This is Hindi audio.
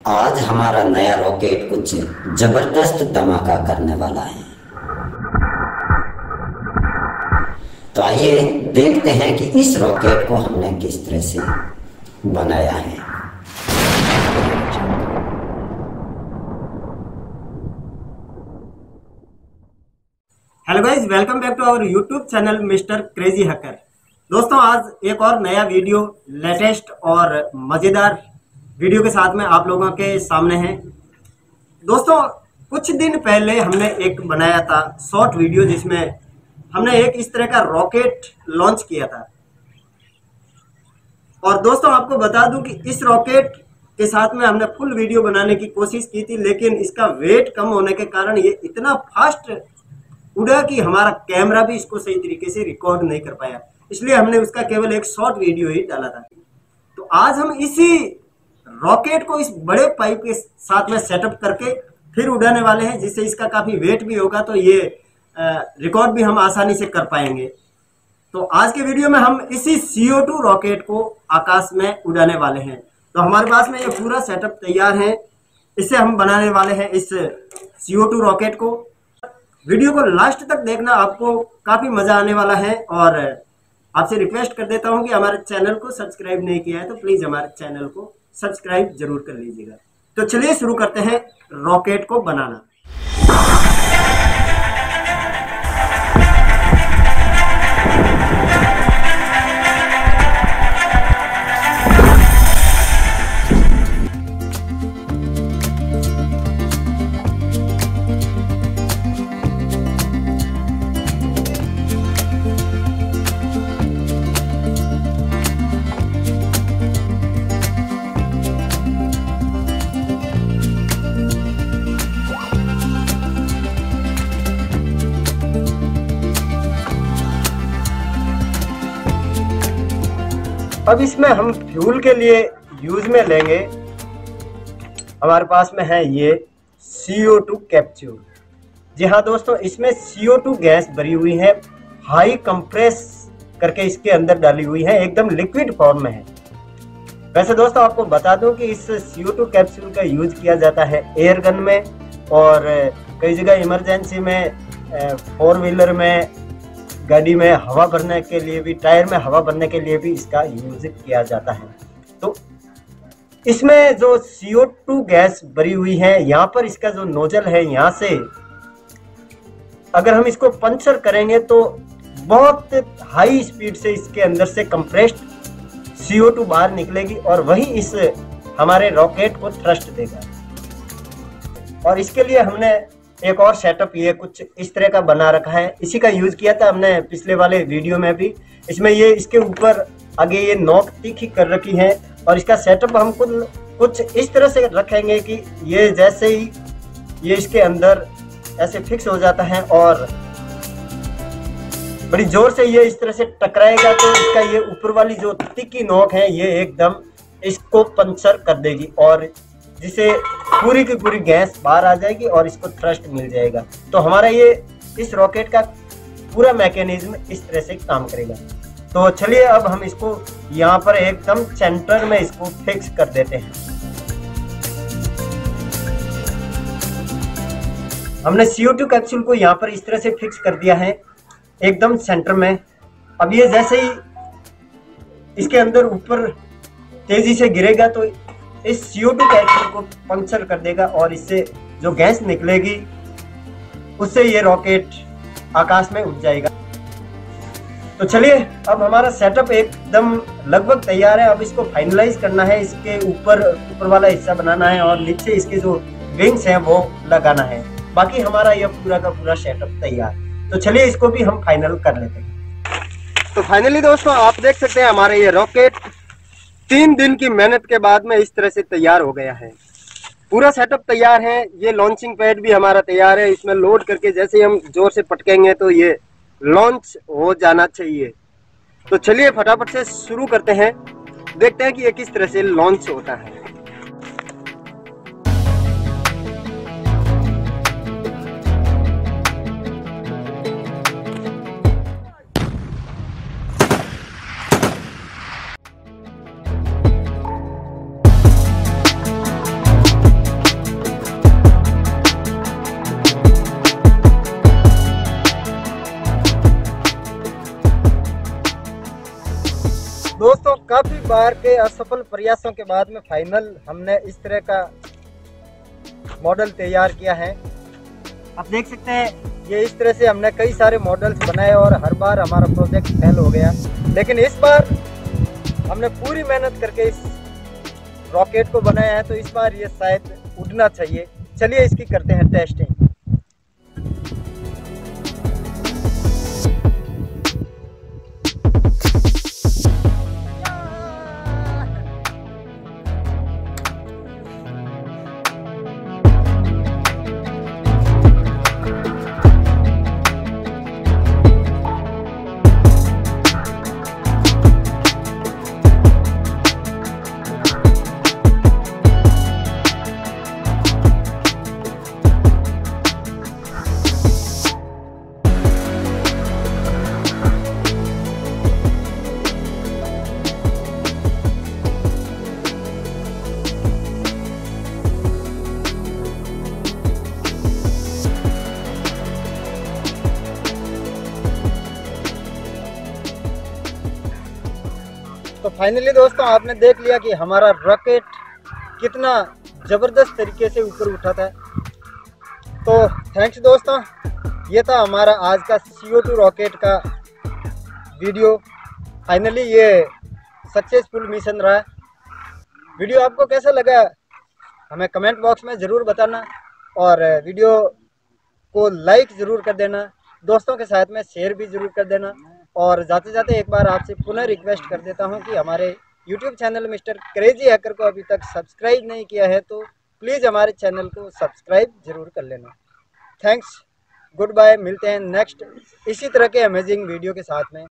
आज हमारा नया रॉकेट कुछ जबरदस्त धमाका करने वाला है। तो आइए देखते हैं कि इस रॉकेट को हमने किस तरह से बनाया है। Hello guys, welcome back to our YouTube channel Mister Crazy Hacker. दोस्तों, आज एक और नया वीडियो लेटेस्ट और मज़ेदार वीडियो के साथ में आप लोगों के सामने है। दोस्तों, कुछ दिन पहले हमने एक बनाया था शॉर्ट वीडियो जिसमें हमने एक इस तरह का रॉकेट लॉन्च किया था। और दोस्तों, आपको बता दूं कि इस रॉकेट के साथ में हमने फुल वीडियो बनाने की कोशिश की थी, लेकिन इसका वेट कम होने के कारण ये इतना फास्ट उड़ा कि हमारा कैमरा भी इसको सही तरीके से रिकॉर्ड नहीं कर पाया। इसलिए हमने उसका केवल एक शॉर्ट वीडियो ही डाला था। तो आज हम इसी रॉकेट को इस बड़े पाइप के साथ में सेटअप करके फिर उड़ाने वाले हैं, जिससे इसका काफ़ी वेट भी होगा, तो ये रिकॉर्ड भी हम आसानी से कर पाएंगे। तो आज के वीडियो में हम इसी CO2 रॉकेट को आकाश में उड़ाने वाले हैं। तो हमारे पास में ये पूरा सेटअप तैयार है। इससे हम बनाने वाले हैं इस CO2 रॉकेट को। वीडियो को लास्ट तक देखना, आपको काफ़ी मज़ा आने वाला है। और आपसे रिक्वेस्ट कर देता हूं कि हमारे चैनल को सब्सक्राइब नहीं किया है तो प्लीज़ हमारे चैनल को सब्सक्राइब जरूर कर लीजिएगा। तो चलिए शुरू करते हैं रॉकेट को बनाना। अब इसमें हम फ्यूल के लिए यूज में लेंगे, हमारे पास में है ये CO2 कैप्सूल। जी हाँ दोस्तों, इसमें CO2 गैस भरी हुई है, हाई कंप्रेस करके इसके अंदर डाली हुई है, एकदम लिक्विड फॉर्म में है। वैसे दोस्तों, आपको बता दूं कि इस CO2 कैप्सूल का यूज किया जाता है एयर गन में, और कई जगह इमरजेंसी में, 4 व्हीलर में, गाड़ी में हवा भरने के लिए भी, टायर में हवा भरने के लिए भी इसका यूज किया जाता है। तो इसमें जो CO2 गैस भरी हुई है, यहाँ पर इसका जो नोजल है, यहाँ से अगर हम इसको पंचर करेंगे तो बहुत हाई स्पीड से इसके अंदर से कंप्रेस्ड CO2 बाहर निकलेगी और वही इस हमारे रॉकेट को थ्रस्ट देगा। और इसके लिए हमने एक और सेटअप ये कुछ इस तरह का बना रखा है। इसी का यूज किया था हमने पिछले वाले वीडियो में भी। इसमें ये इसके ऊपर आगे ये नोक तीखी कर रखी है, और इसका सेटअप हम कुछ इस तरह से रखेंगे कि ये जैसे ही ये इसके अंदर ऐसे फिक्स हो जाता है और बड़ी जोर से ये इस तरह से टकराएगा, तो इसका ये ऊपर वाली जो तीखी नोक है ये एकदम इसको पंचर कर देगी, और जिसे पूरी की पूरी गैस बाहर आ जाएगी और इसको थ्रस्ट मिल जाएगा। तो हमारा ये इस रॉकेट का पूरा मैकेनिज्म इस तरह से काम करेगा। तो चलिए अब हम इसको यहाँ पर एकदम सेंटर में इसको फिक्स कर देते हैं। हमने CO2 कैप्सूल को यहाँ पर इस तरह से फिक्स कर दिया है एकदम सेंटर में। अब ये जैसे ही इसके अंदर ऊपर तेजी से गिरेगा तो इस CO2 कैप्सूल को पंक्चर कर देगा, और इससे जो गैस निकलेगी उससे ये रॉकेट आकाश में उड़ जाएगा। तो चलिए, अब हमारा सेटअप एकदम लगभग तैयार है। अब इसको फाइनलाइज करना है, इसके ऊपर वाला हिस्सा बनाना है और नीचे इसके जो विंग्स हैं वो लगाना है। बाकी हमारा यह पूरा का पूरा सेटअप तैयार। तो चलिए इसको भी हम फाइनल कर लेते हैं। तो फाइनली दोस्तों, आप देख सकते हैं हमारे ये रॉकेट 3 दिन की मेहनत के बाद में इस तरह से तैयार हो गया है। पूरा सेटअप तैयार है। ये लॉन्चिंग पैड भी हमारा तैयार है। इसमें लोड करके जैसे ही हम जोर से पटकेंगे तो ये लॉन्च हो जाना चाहिए। तो चलिए फटाफट से शुरू करते हैं, देखते हैं कि ये किस तरह से लॉन्च होता है। बार के असफल प्रयासों के बाद में फाइनल हमने इस तरह का मॉडल तैयार किया है। आप देख सकते हैं ये इस तरह से हमने कई सारे मॉडल्स बनाए और हर बार हमारा प्रोजेक्ट फेल हो गया, लेकिन इस बार हमने पूरी मेहनत करके इस रॉकेट को बनाया है, तो इस बार ये शायद उड़ना चाहिए। चलिए इसकी करते हैं टेस्टिंग। तो फाइनली दोस्तों आपने देख लिया कि हमारा रॉकेट कितना ज़बरदस्त तरीके से ऊपर उठा था। तो थैंक्स दोस्तों, ये था हमारा आज का CO2 रॉकेट का वीडियो। फाइनली ये सक्सेसफुल मिशन रहा। वीडियो आपको कैसा लगा हमें कमेंट बॉक्स में ज़रूर बताना, और वीडियो को लाइक ज़रूर कर देना, दोस्तों के साथ में शेयर भी ज़रूर कर देना। और जाते जाते एक बार आपसे पुनः रिक्वेस्ट कर देता हूं कि हमारे YouTube channel Mister Crazy Hacker को अभी तक सब्सक्राइब नहीं किया है तो प्लीज़ हमारे चैनल को सब्सक्राइब ज़रूर कर लेना। थैंक्स, गुड बाय, मिलते हैं नेक्स्ट इसी तरह के अमेजिंग वीडियो के साथ में।